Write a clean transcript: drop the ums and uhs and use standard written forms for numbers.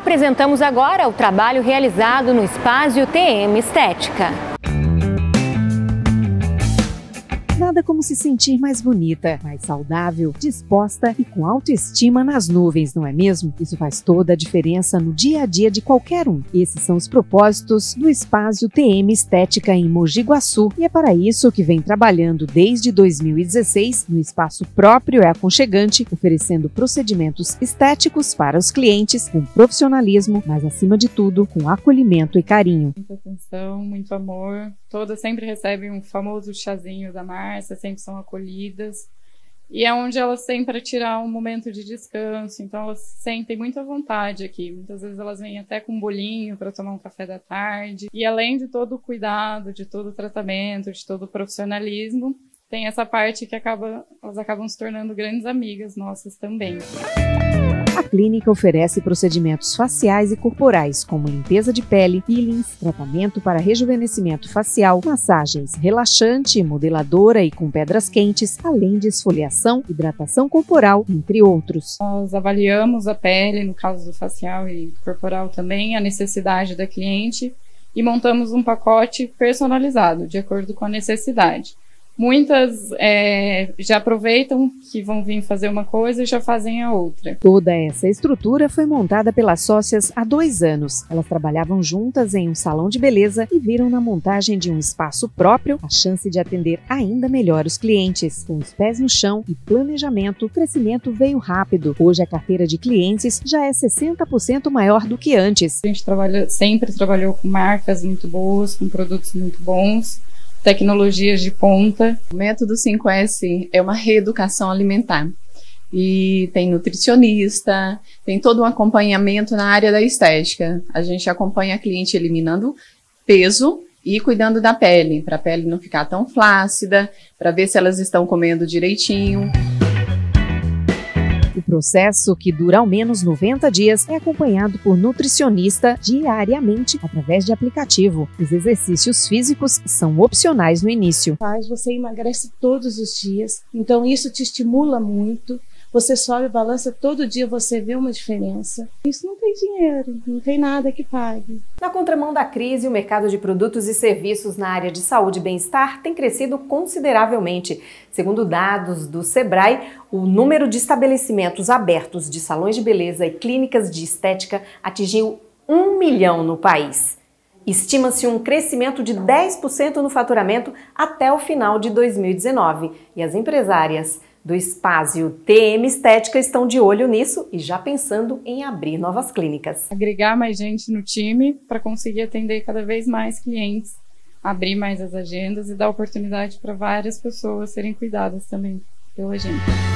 Apresentamos agora o trabalho realizado no Espaço TM Estética. Nada como se sentir mais bonita, mais saudável, disposta e com autoestima nas nuvens, não é mesmo? Isso faz toda a diferença no dia a dia de qualquer um. Esses são os propósitos do Espaço TM Estética em Mogi Guaçu e é para isso que vem trabalhando desde 2016 no espaço próprio e aconchegante, oferecendo procedimentos estéticos para os clientes com profissionalismo, mas acima de tudo com acolhimento e carinho. Muita atenção, muito amor. Todas sempre recebem um famoso chazinho da Márcia, sempre são acolhidas. E é onde elas têm para tirar um momento de descanso, então elas sentem muita vontade aqui. Muitas vezes elas vêm até com um bolinho para tomar um café da tarde. E além de todo o cuidado, de todo o tratamento, de todo o profissionalismo, tem essa parte que elas acabam se tornando grandes amigas nossas também. A clínica oferece procedimentos faciais e corporais, como limpeza de pele, peelings, tratamento para rejuvenescimento facial, massagens relaxante, modeladora e com pedras quentes, além de esfoliação, hidratação corporal, entre outros. Nós avaliamos a pele, no caso do facial e corporal também, a necessidade da cliente e montamos um pacote personalizado, de acordo com a necessidade. Muitas já aproveitam que vão vir fazer uma coisa e já fazem a outra. Toda essa estrutura foi montada pelas sócias há 2 anos. Elas trabalhavam juntas em um salão de beleza e viram na montagem de um espaço próprio a chance de atender ainda melhor os clientes. Com os pés no chão e planejamento, o crescimento veio rápido. Hoje a carteira de clientes já é 60% maior do que antes. A gente sempre trabalhou com marcas muito boas, com produtos muito bons, tecnologias de ponta. O método 5S é uma reeducação alimentar e tem nutricionista, tem todo um acompanhamento na área da estética. A gente acompanha a cliente eliminando peso e cuidando da pele, para a pele não ficar tão flácida, para ver se elas estão comendo direitinho. O processo, que dura ao menos 90 dias, é acompanhado por nutricionista diariamente através de aplicativo. Os exercícios físicos são opcionais no início. Você emagrece todos os dias, então isso te estimula muito. Você sobe, balança, todo dia você vê uma diferença. Isso não tem dinheiro, não tem nada que pague. Na contramão da crise, o mercado de produtos e serviços na área de saúde e bem-estar tem crescido consideravelmente. Segundo dados do Sebrae, o número de estabelecimentos abertos de salões de beleza e clínicas de estética atingiu 1 milhão no país. Estima-se um crescimento de 10% no faturamento até o final de 2019. E as empresárias do Espaço TM Estética estão de olho nisso e já pensando em abrir novas clínicas. Agregar mais gente no time para conseguir atender cada vez mais clientes, abrir mais as agendas e dar oportunidade para várias pessoas serem cuidadas também pela gente.